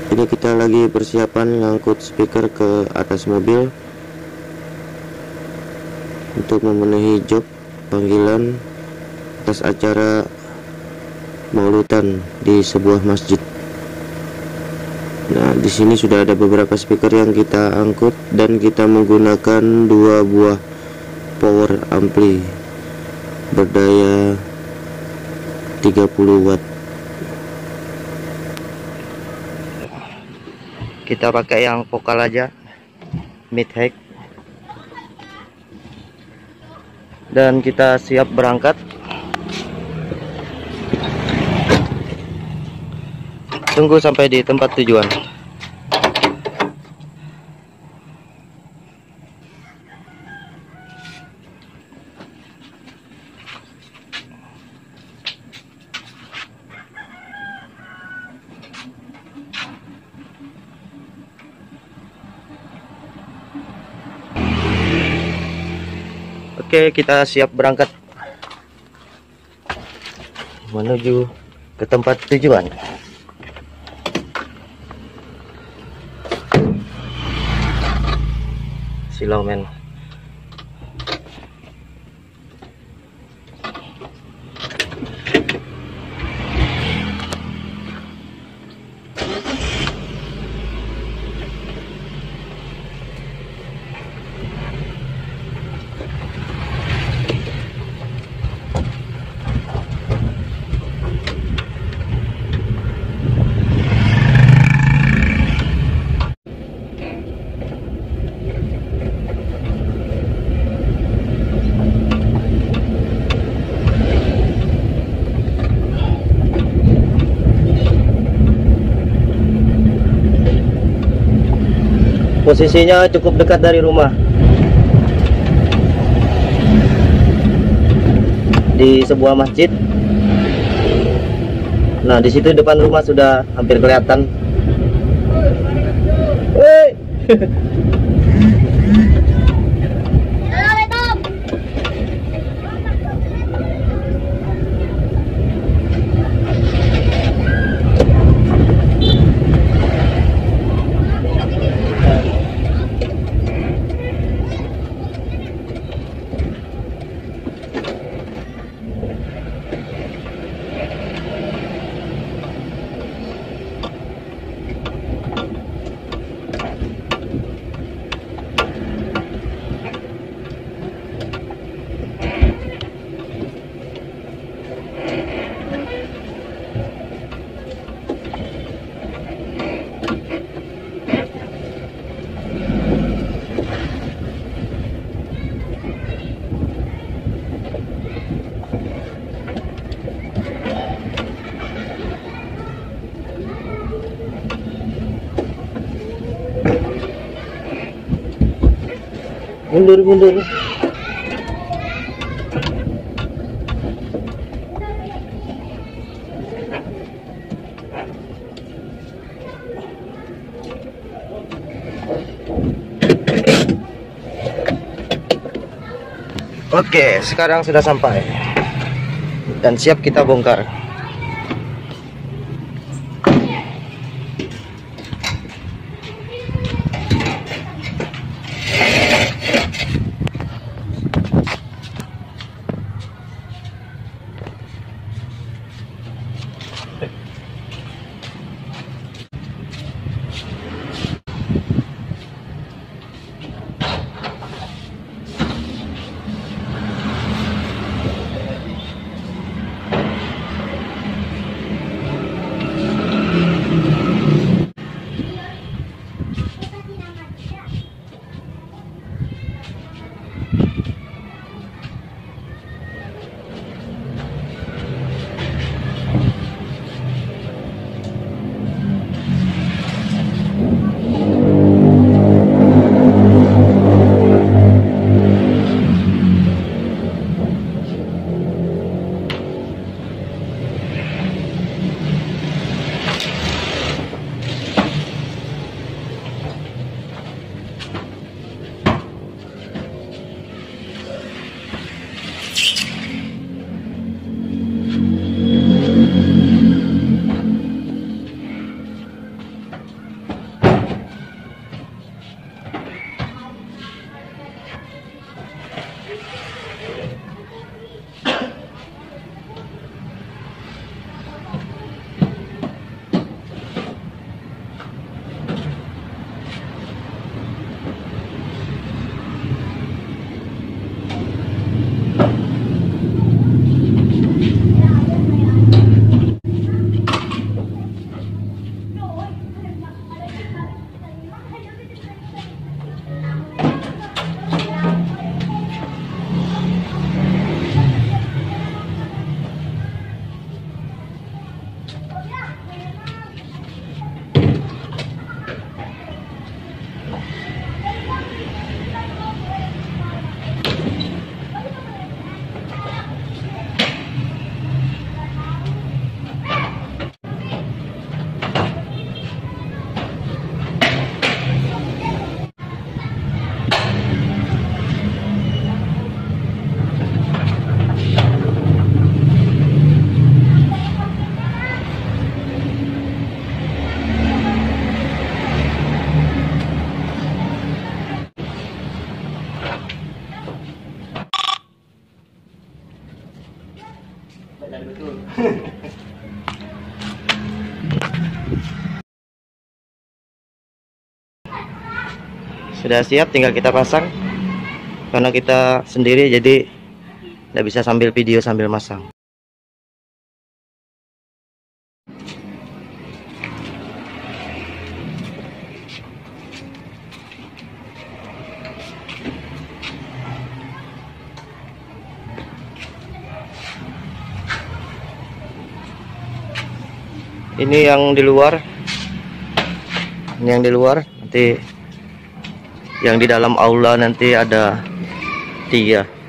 Ini kita lagi persiapan ngangkut speaker ke atas mobil untuk memenuhi job panggilan atas acara mauludan di sebuah masjid. Nah, di sini sudah ada beberapa speaker yang kita angkut dan kita menggunakan 2 buah power ampli berdaya 30 watt. Kita pakai yang vokal aja, mid high, dan kita siap berangkat. Tunggu sampai di tempat tujuan. Oke, kita siap berangkat menuju ke tempat tujuan. Silau men. Posisinya cukup dekat dari rumah, di sebuah masjid. Nah, di situ depan rumah sudah hampir kelihatan. Woi. Mundur. Oke, sekarang sudah sampai dan siap kita bongkar. Sudah siap, tinggal kita pasang. Karena kita sendiri jadi tidak bisa sambil video sambil masang. Ini yang di luar, nanti yang di dalam aula nanti ada 3.